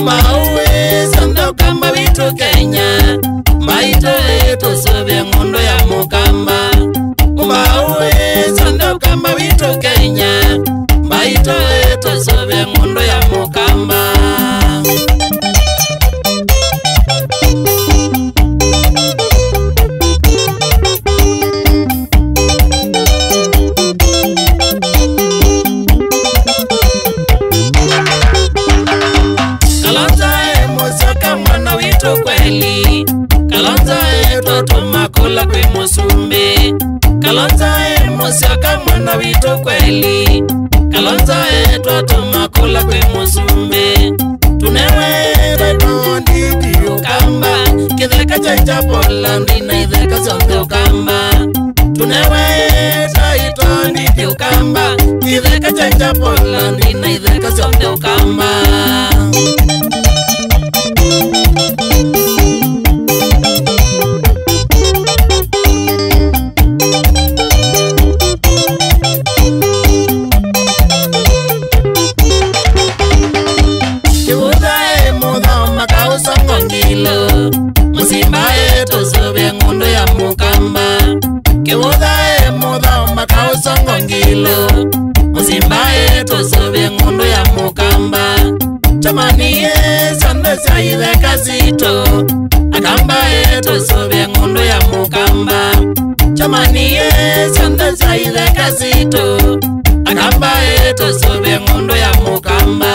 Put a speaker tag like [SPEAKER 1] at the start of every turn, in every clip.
[SPEAKER 1] Mauwe sanda ukamba vitu Kenya Maito eto sobe ngondo ya mukamba Mauwe sanda ukamba vitu Kenya Maito eto sobe ngondo ya mukamba Kweli Kalonza eto tumakula kwe musumbe Kalonza musaka mwana wito kweli Kalonza eto tumakula kwe musumbe Tunewe reto ndidi ukamba Kitheka chaita pola ndina itheka zonde ukamba Tunewe chaita ndidi ukamba Kitheka chaita pola ndina itheka zonde ukamba Musimba eto sobe ngondo ya mukamba Kiwoda moda makao songongilo Musimba eto sobe ngondo ya mukamba Chamani sanda saide kazito Akamba eto sobe ngondo ya mukamba Chamani sanda saide kazito Akamba eto sobe ngondo ya mukamba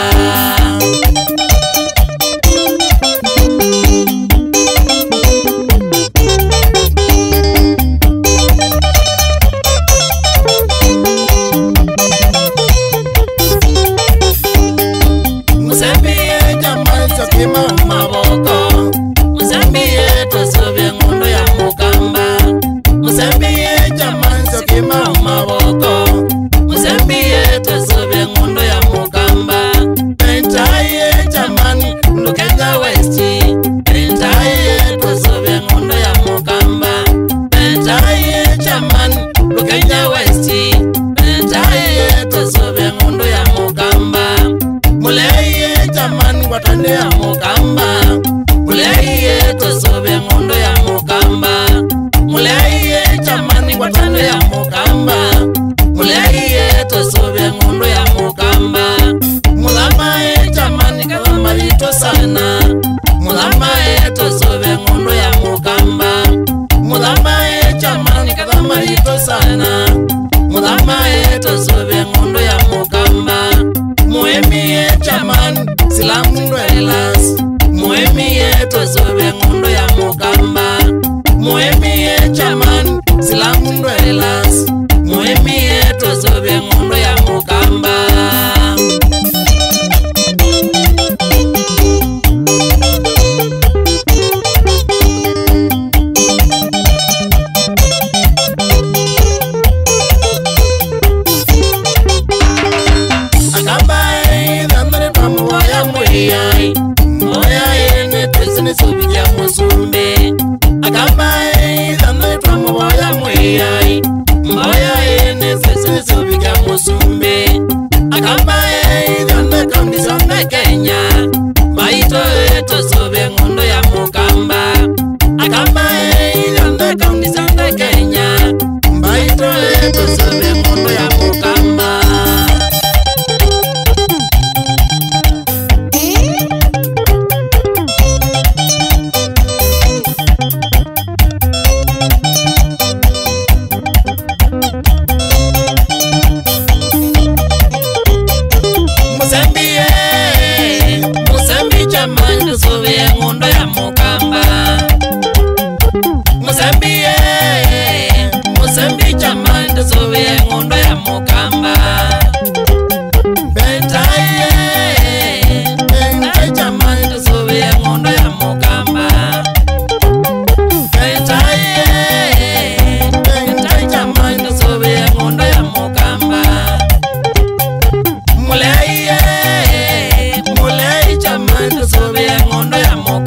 [SPEAKER 2] Mulei chama sobe ngondo ya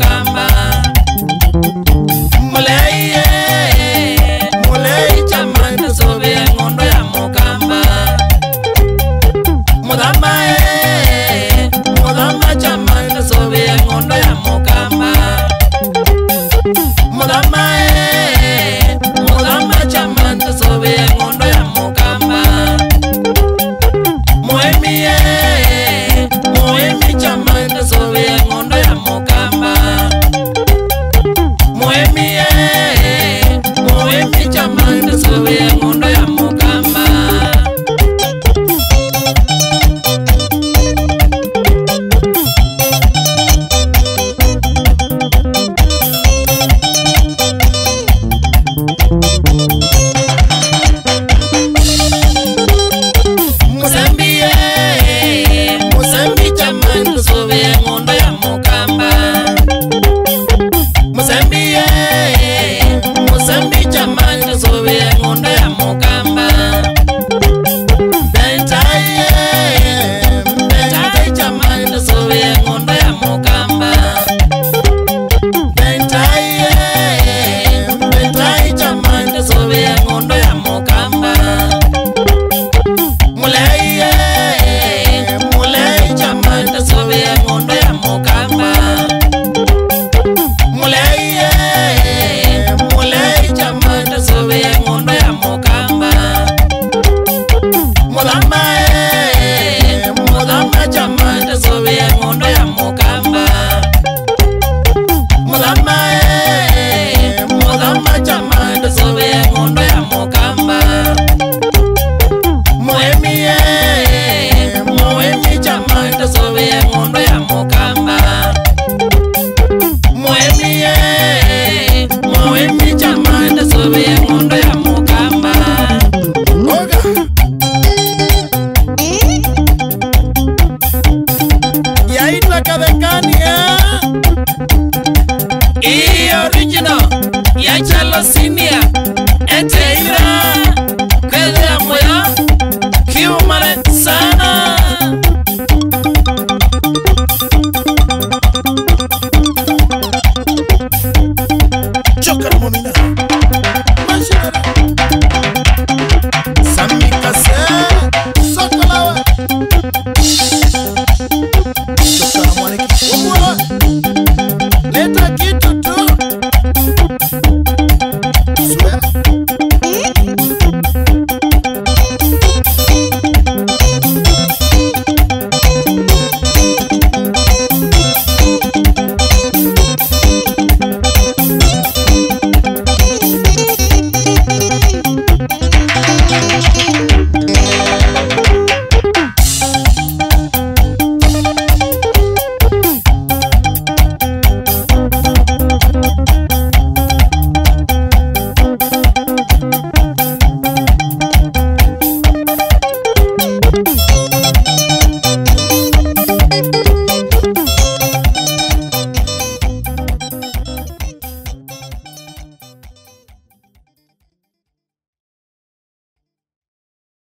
[SPEAKER 1] Bekania original ya Kyalo senior